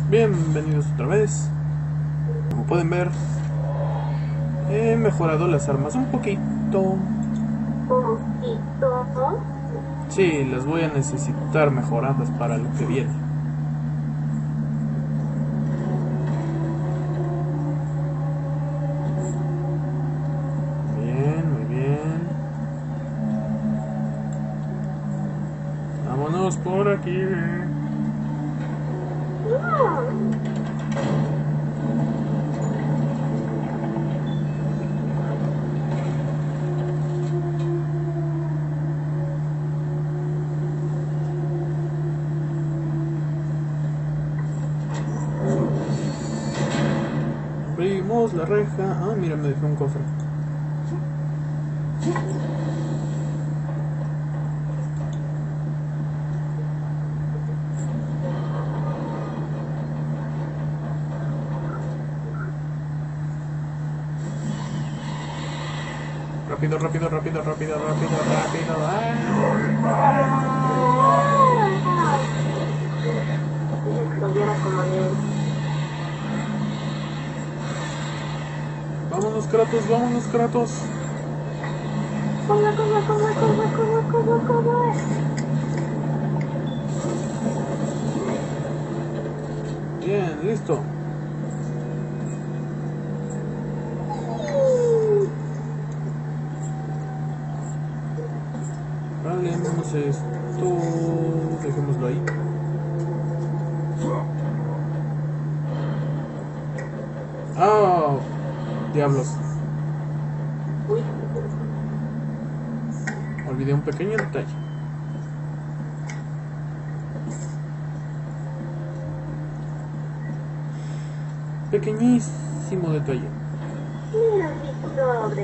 Bienvenidos otra vez. Como pueden ver, he mejorado las armas un poquito. Sí, las voy a necesitar mejoradas para lo que viene. Bien, muy bien. Vámonos por aquí. Abrimos la reja. Ah, mira, me dejó un cofre. Rápido, rápido, rápido, rápido, rápido, rápido. Vámonos, Kratos, vámonos, Kratos. Corre. Bien, listo. Vale, vamos a esto. Dejémoslo ahí. ¡Ah! Diablos. Uy. Olvidé un pequeño detalle. Pequeñísimo detalle. Mira mi pobre.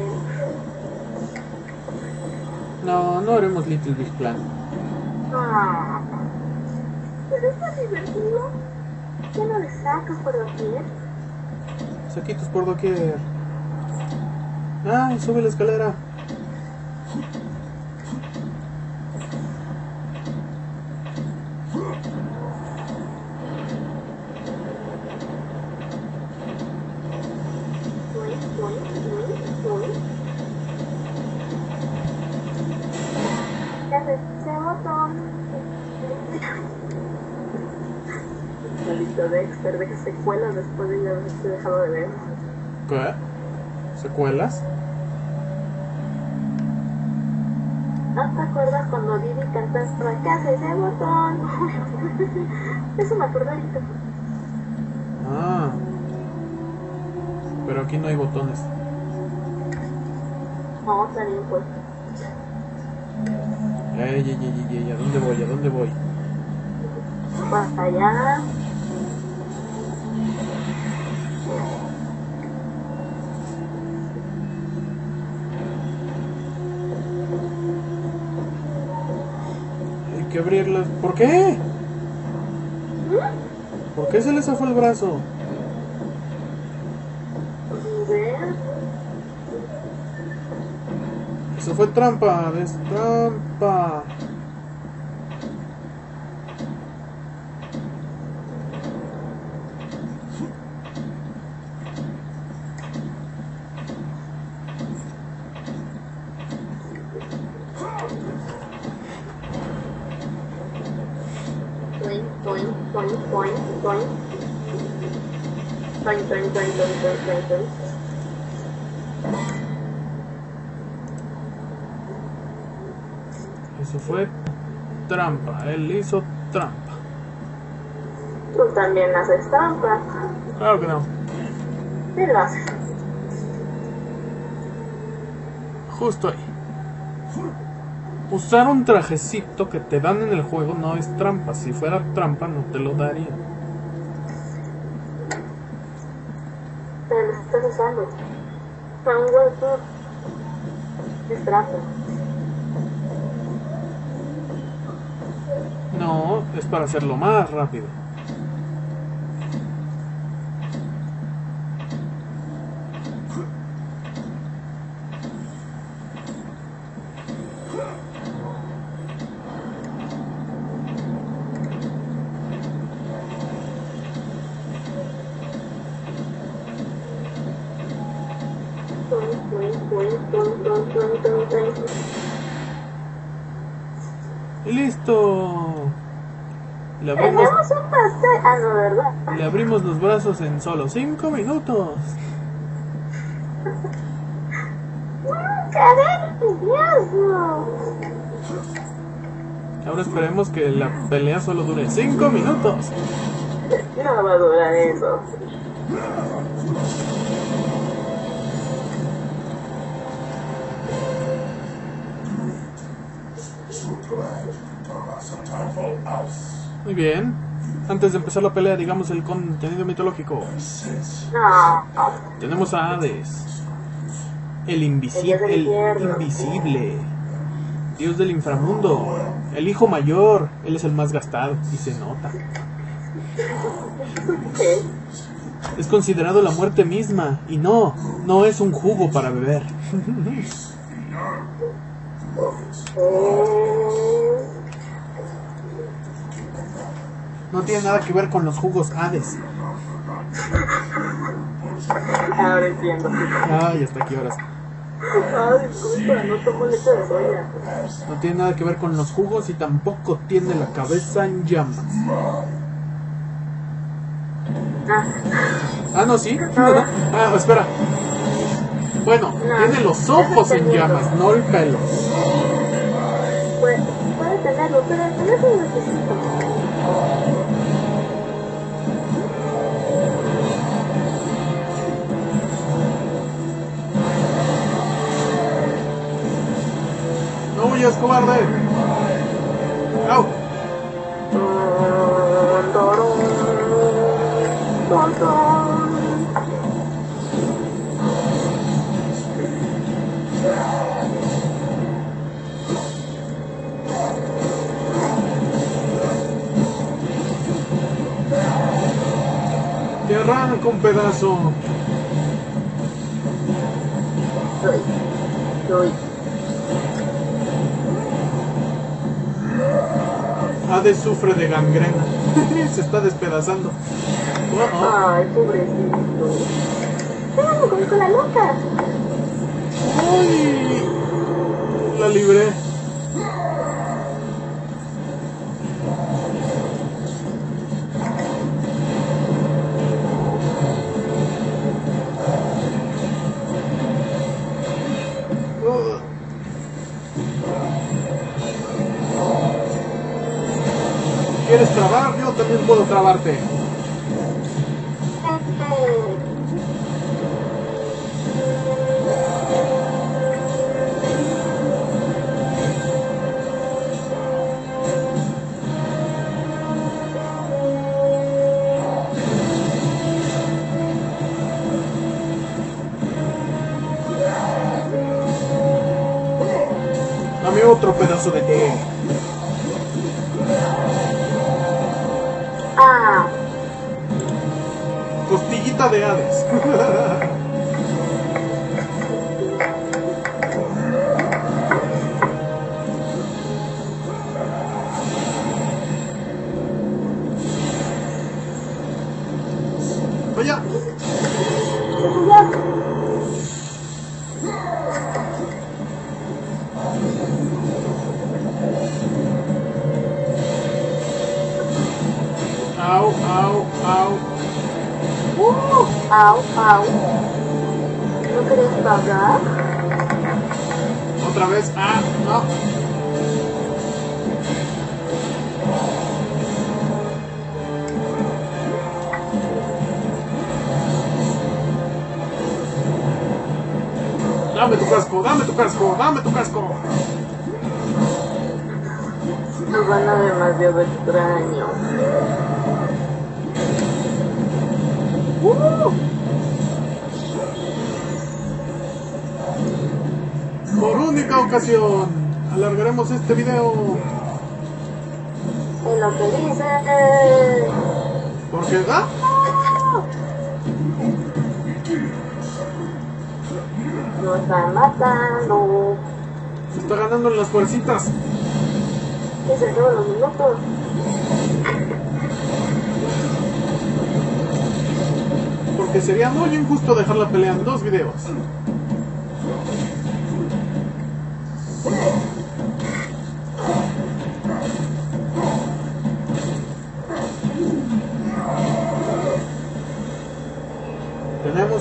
No, no haremos Little Big Plan. Ah. Pero es tan divertido. ¿Qué no le sacas por doquier? Saquitos por doquier. ¡Ay, sube la escalera! Ya ese botón. Maldito Dexter, deja secuelas después de haberte dejado de ver. ¿Qué? ¿Secuelas? ¿No te acuerdas cuando Didi cantaba ¿qué hace ese botón? Eso me acuerdo ahorita. Ah. Pero aquí no hay botones. No, también pues. Ey, ¿a dónde voy? ¿A dónde voy? Para allá. Hay que abrirlas. ¿Por qué? ¿Por qué se les zafó el brazo? Eso fue trampa, es trampa. Eso fue trampa, él hizo trampa. Tú también haces trampa. Claro que no. Sí lo haces. Justo ahí. Usar un trajecito que te dan en el juego no es trampa. Si fuera trampa no te lo darían. Pero lo estás usando. Para un huevo es trampa. No, es para hacerlo más rápido. Y listo. Le abrimos, Tenemos un pastel. Ah, no, ¿verdad? le abrimos los brazos en solo 5 minutos. ¡Qué delicioso! Ahora esperemos que la pelea solo dure 5 minutos. No va a durar eso. Muy bien. Antes de empezar la pelea, digamos el contenido mitológico. No. Tenemos a Hades, el Dios del infierno. invisible, Dios del inframundo, el hijo mayor. Él es el más gastado y se nota. ¿Qué? Es considerado la muerte misma y no es un jugo para beber. No tiene nada que ver con los jugos Hades. Ahora entiendo. Ay, hasta aquí horas. Ah, disculpa, no tomo leche de soya. No tiene nada que ver con los jugos y tampoco tiene la cabeza en llamas. Ah, no, sí. Ah, espera. Bueno, tiene los ojos en llamas, no el pelo. Puede tenerlo, pero no es un necesito. No huyas, cobarde. ¡Au! Te arranco un pedazo. Soy. Hades sufre de gangrena. Se está despedazando. Oh, Ay, pobrecito. Pégame con la loca. ¡Ay! La libré. ¿Quieres trabar? Yo también puedo trabarte. Dame otro pedazo de té. Ah, Costillita de Hades. Vaya. Au, au, au. au, au. ¿No querés pagar? Otra vez. Ah, no. Dame tu casco, dame tu casco, dame tu casco. Nos van a demasiado extraño. Por única ocasión, alargaremos este video. Es lo que dice. Porque, ¿ah? Nos están matando. Se está ganando en las fuercitas. Que se acaban los minutos. Porque sería muy injusto dejar la pelea en 2 videos.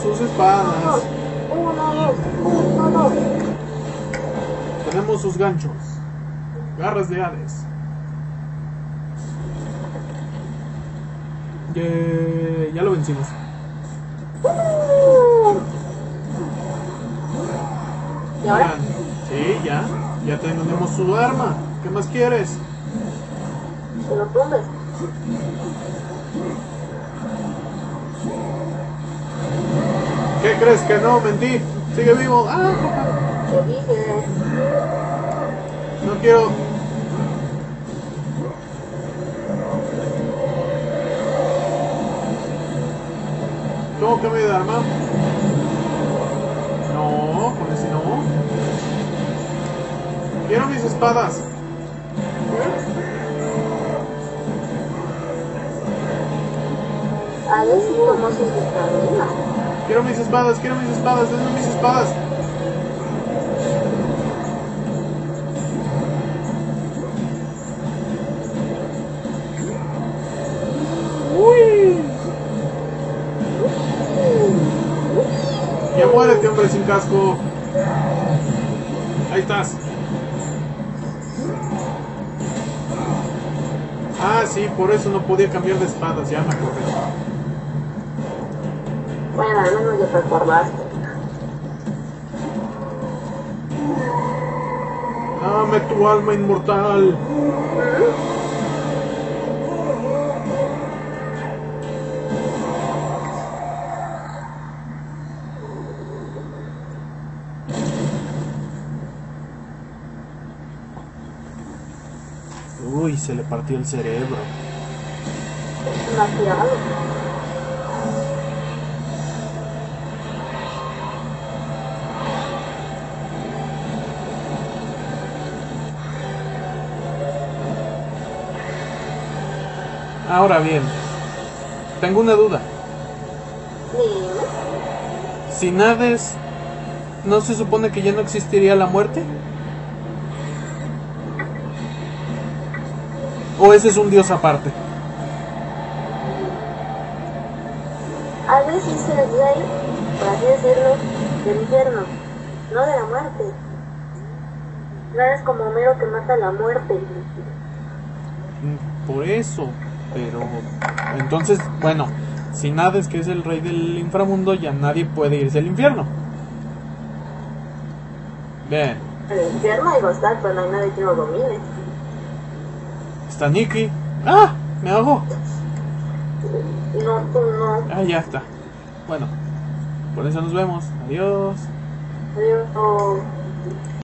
sus espadas. Uno, dos. Tenemos sus ganchos. Garras de Hades. Ya lo vencimos. ¿Y ahora? Sí, ya tenemos su arma. ¿Qué más quieres? Que lo tumbes. ¿Qué crees que no? Mentí. Sigue vivo. Ah, Te dije. no quiero. ¿Cómo cambio de arma? No, con ese no. Quiero mis espadas. A ver si conoces mi camino. Quiero mis espadas, denme mis espadas. Uy. Ya muérete, hombre sin casco. Ahí estás. Ah, sí, por eso no podía cambiar de espadas, ya me acordé. Bueno, al menos ya te acordaste. Dame tu alma inmortal. Uy, se le partió el cerebro. Demasiado. Ahora bien, tengo una duda. Dime. Sin Hades, ¿no se supone que ya no existiría la muerte? ¿O ese es un dios aparte? A veces es el rey, por así decirlo, del infierno, no de la muerte. No eres como Homero que mata a la muerte. Por eso, pero entonces, bueno, sin Hades, que es el rey del inframundo, ya nadie puede irse al infierno. Bien. El infierno hay gozar, pero no hay nadie que lo domine. Está Nikki. ¡Ah! Me ahogó. No, tú no. Ah, ya está. Bueno, por eso nos vemos. Adiós. Adiós.